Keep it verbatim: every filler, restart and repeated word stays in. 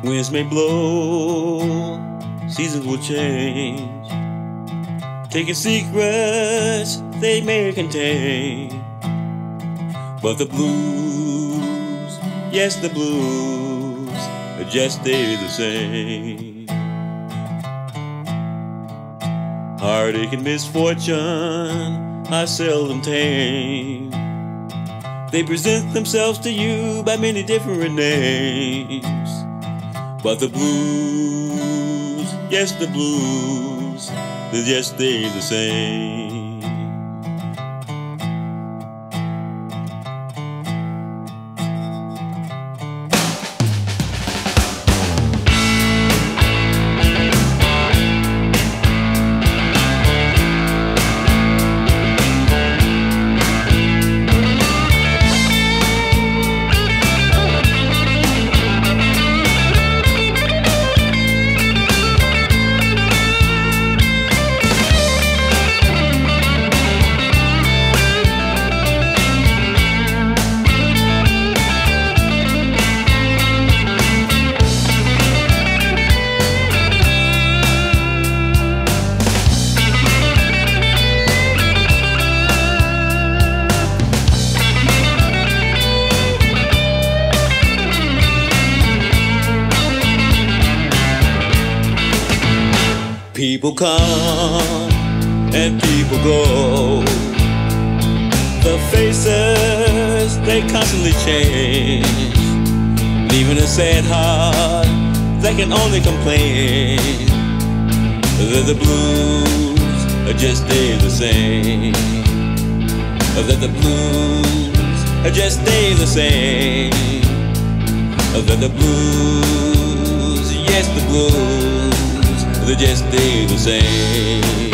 Winds may blow, seasons will change, taking secrets they may contain. But the blues, yes the blues, just stay the same. Heartache and misfortune are seldom tame. They present themselves to you by many different names. But the blues, yes the blues, they just stay the same. People come and people go. The faces, they constantly change, leaving a sad heart that can only complain that the blues just stay the same. That the blues just stay the same. That the blues, yes the blues, they just stay the same.